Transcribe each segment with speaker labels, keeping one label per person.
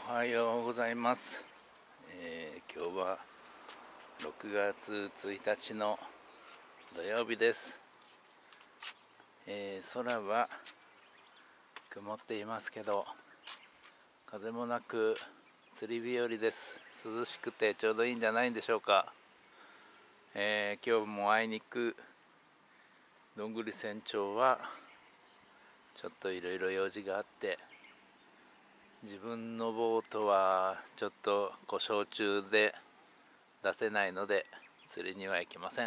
Speaker 1: はようございます。今日は6月1日の土曜日です。空は曇っていますけど風もなく釣り日和です。涼しくてちょうどいいんじゃないんでしょうか。今日もあいにくどんぐり船長はちょっといろいろ用事があって自分のボートはちょっと故障中で出せないので釣りには行けません。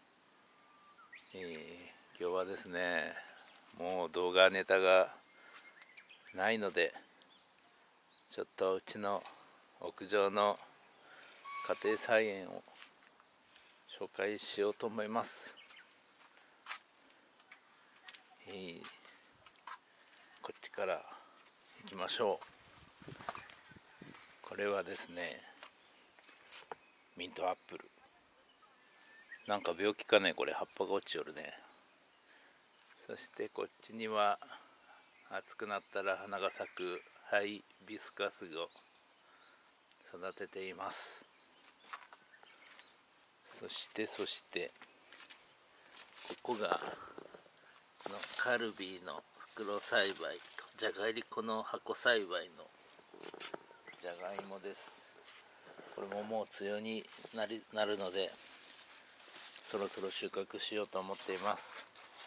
Speaker 1: 今日はですね、もう動画ネタがないのでちょっとうちの屋上の家庭菜園を紹介しようと思います。こっちから行きましょう。これはですね、ミントアップル。なんか病気かね、これ葉っぱが落ちよるね。そしてこっちには暑くなったら花が咲くハイビスカスを育てています。そしてここがこのカルビーの袋栽培とじゃがりこの箱栽培のじゃがいもです。これももう梅雨になるのでそろそろ収穫しようと思っています。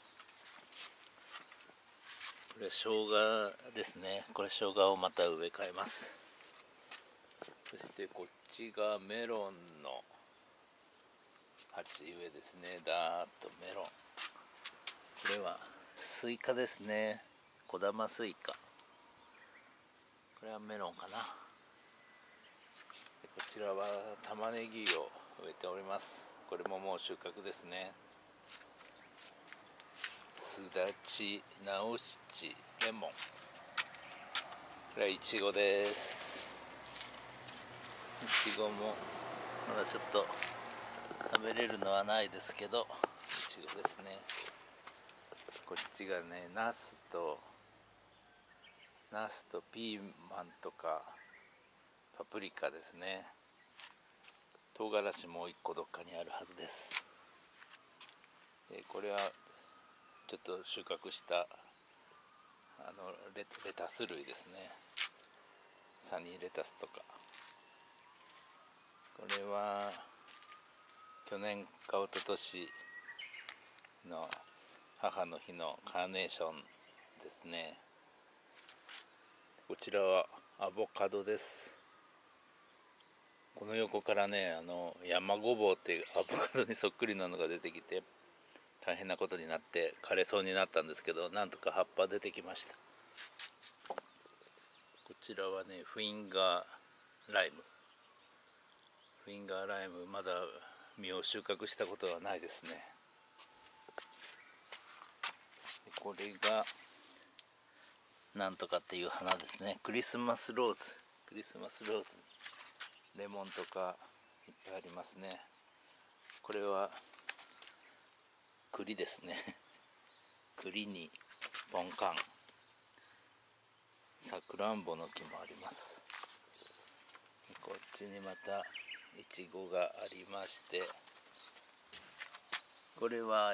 Speaker 1: これ生姜ですね。これ生姜をまた植え替えます。そしてこっちがメロンの鉢植えですね。だーっとメロン。これはスイカですね。小玉スイカ。これはメロンかな。こちらは玉ねぎを植えております。これももう収穫ですね。すだち、直七、レモン。これはイチゴです。イチゴもまだちょっと食べれるのはないですけど、イチゴですね。こっちがね、ナスとピーマンとかパプリカですね。唐辛子もう一個どっかにあるはずです。これはちょっと収穫したレタス類ですね。サニーレタスとか。これは去年か一昨年の母の日のカーネーションですね。こちらはアボカドです。この横からね、山ごぼうっていうアボカドにそっくりなのが出てきて大変なことになって枯れそうになったんですけど、なんとか葉っぱ出てきました。こちらはね、フィンガーライムまだ実を収穫したことはないですね。これがなんとかっていう花ですね。クリスマスローズ、レモンとかいっぱいありますね。これは栗ですね。栗にポンカン、さくらんぼの木もあります。こっちにまたイチゴがありまして、これは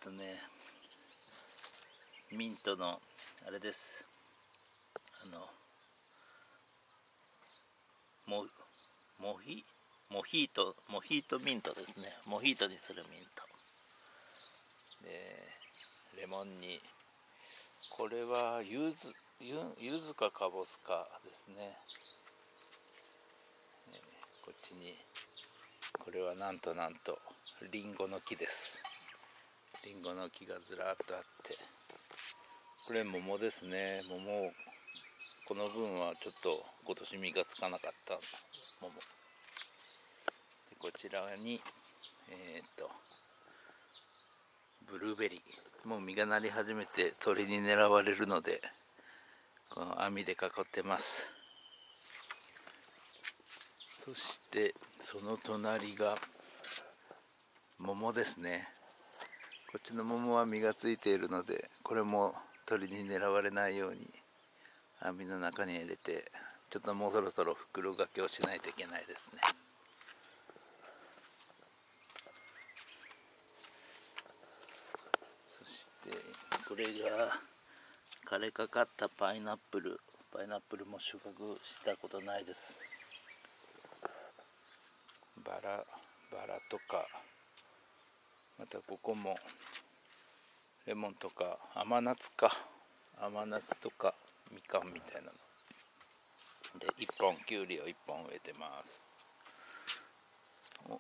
Speaker 1: ミントのあれです。モヒートミントですね。モヒートにするミントで、レモンにこれはユズかカボスかですね。こっちにこれはなんとリンゴの木です。リンゴの木がずらっとあって、これ桃ですね。桃、この分はちょっと今年実がつかなかった桃で、こちらにブルーベリー、もう実がなり始めて鳥に狙われるのでこの網で囲ってます。そしてその隣が桃ですね。こっちの桃は実がついているので、これも鳥に狙われないように網の中に入れてちょっともうそろそろ袋掛けをしないといけないですね。そしてこれが枯れかかったパイナップルも収穫したことないです。バラとか、またここもレモンとか甘夏とかみかんみたいなのできゅうりを1本植えてます。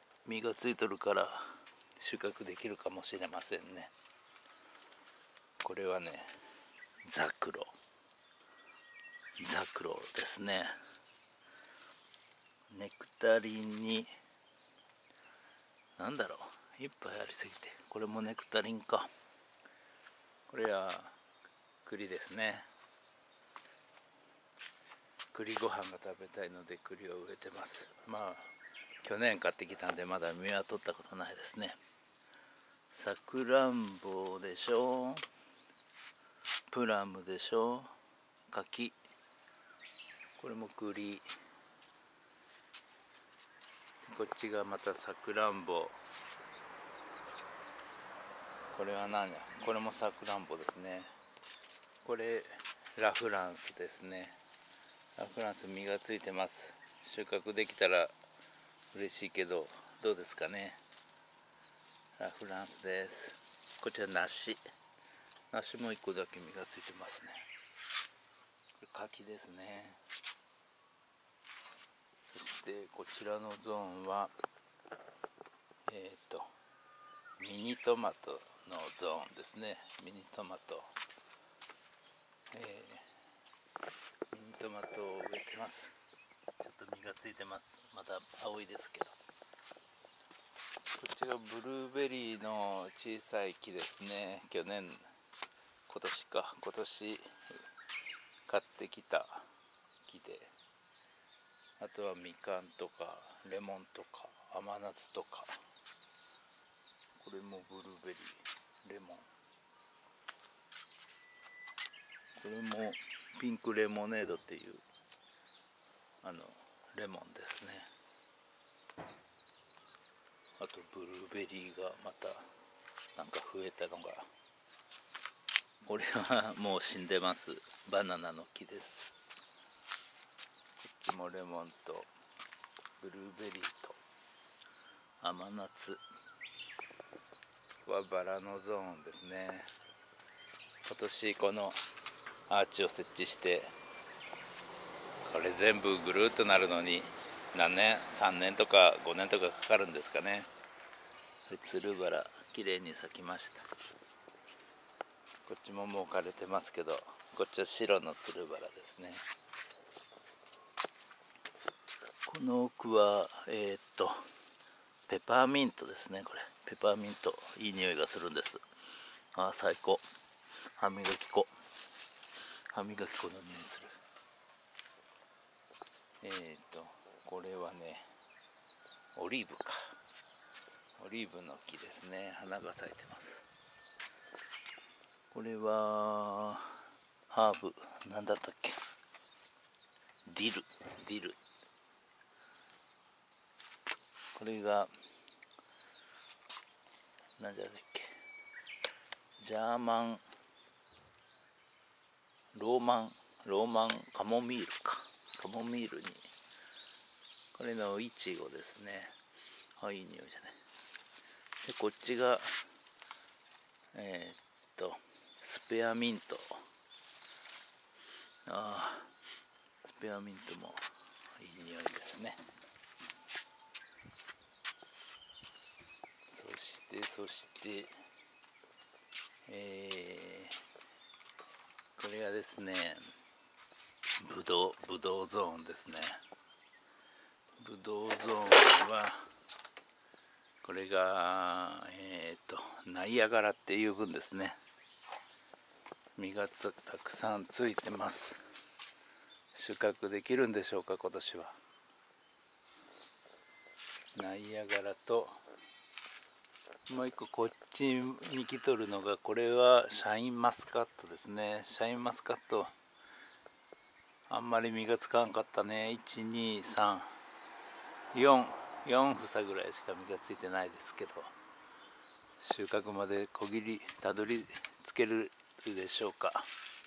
Speaker 1: 実がついとるから収穫できるかもしれませんね。これはねザクロですね。ネクタリンになんだろう、いっぱいありすぎて、これもネクタリンか。これは栗ですね。栗ご飯が食べたいので栗を植えてます。まあ去年買ってきたんでまだ実は取ったことないですね。さくらんぼでしょ、プラムでしょ、柿、これも栗、こっちがまたさくらんぼ、これは何や、これもさくらんぼですね。これラフランスですね。ラフランス実がついてます。収穫できたら嬉しいけどどうですかね。ラフランスです。こちら梨も1個だけ実がついてますね。これ柿ですね。そしてこちらのゾーンはミニトマトのゾーンですね。ミニトマトを植えてます。ちょっと実がついてます。まだ青いですけど。こっちがブルーベリーの小さい木ですね。今年買ってきた木で、あとはみかんとかレモンとか甘夏とか、これもブルーベリー、レモン、これもピンクレモネードっていうレモンですね。あとブルーベリーがまたなんか増えたのが、これはもう死んでます。バナナの木です。こっちもレモンとブルーベリーと甘夏はバラのゾーンですね。今年このアーチを設置して、これ全部ぐるっとなるのに何年、3年とか5年とかかかるんですかね。つるバラきれいに咲きました。こっちももう枯れてますけど、こっちは白のつるバラですね。この奥はペパーミントですね。これペパーミント、いい匂いがするんです。ああ最高。歯磨き粉の匂いする。これはねオリーブの木ですね。花が咲いてます。これはハーブ、なんだったっけ、ディル。これがなんじゃだっけ、ジャーマンローマンカモミールに、これのイチゴですね。あ、いい匂いじゃない。でこっちがスペアミント。スペアミントもいい匂いですね。そしてこれはですねブドウゾーンですね。ブドウゾーンはこれがナイアガラっていう分ですね。実がたくさんついてます。収穫できるんでしょうか、今年は。ナイアガラともう一個こっちに来とるのが、これはシャインマスカットですね。シャインマスカットあんまり実がつかんかったね。12344房ぐらいしか実がついてないですけど、収穫までたどり着けるでしょうか。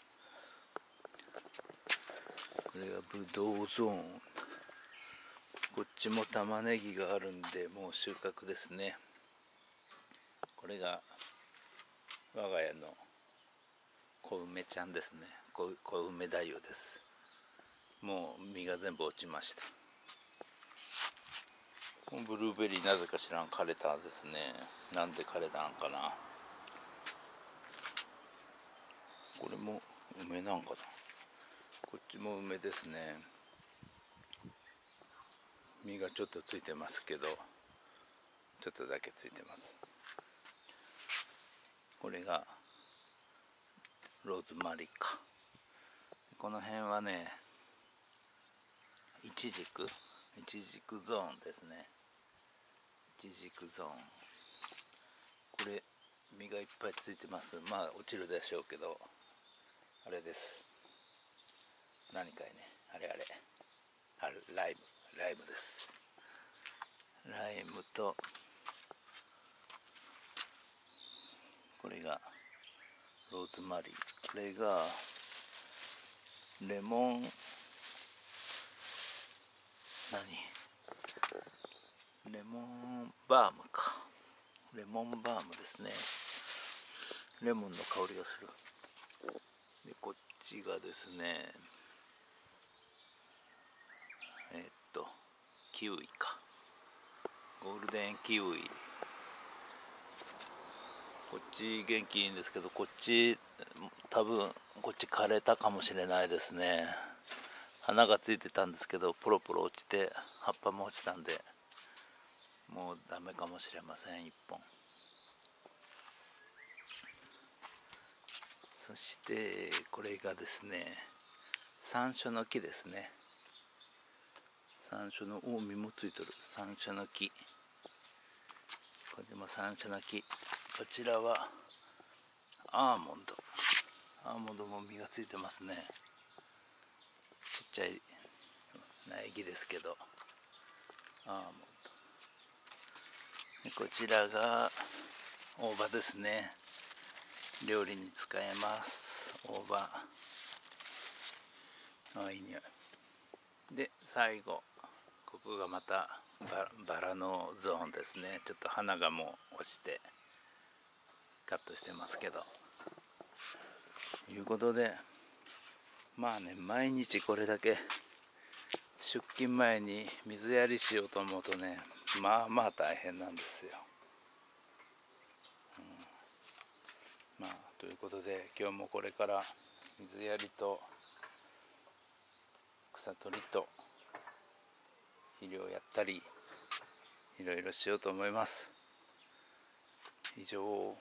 Speaker 1: これがブドウゾーン。こっちも玉ねぎがあるんで、もう収穫ですね。これが我が家の小梅ちゃんですね。小梅太夫です。もう実が全部落ちました。ブルーベリーなぜか知らん枯れたですね。なんで枯れたんかな。これも梅なんかな。こっちも梅ですね。実がちょっとついてますけど、ちょっとだけついてます。これがローズマリーか。この辺はね、イチジクゾーンですね。イチジクゾーン。これ実がいっぱいついてます。まあ落ちるでしょうけど、あれです。何かいね、あれライムです。ライムと、これがローズマリー。これがレモンバームか。レモンバームですね。レモンの香りがする。でこっちがですね、キウイか。ゴールデンキウイ。こっち元気いいんですけど、こっち多分こっち枯れたかもしれないですね。花がついてたんですけど、ポロポロ落ちて葉っぱも落ちたんで、もうダメかもしれません。1本。そしてこれがですね、山椒の木ですね。山椒の実もついてる。山椒の木。これでも山椒の木。こちらはアーモンドも実がついてますね。ちっちゃい苗木ですけど、アーモンド。でこちらが大葉ですね。料理に使えます。大葉。いい匂い。で最後、ここがまたバラのゾーンですね。ちょっと花がもう落ちてカットしてますけど、いうことで、まあね、毎日これだけ出勤前に水やりしようと思うとね、まあまあ大変なんですよ。まあということで、今日もこれから水やりと草取りと肥料やったりいろいろしようと思います。以上、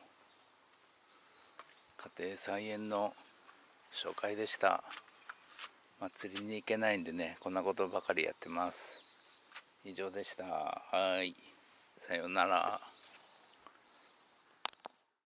Speaker 1: 家庭菜園の紹介でした。釣りに行けないんでね、こんなことばかりやってます。以上でした。はい、さようなら。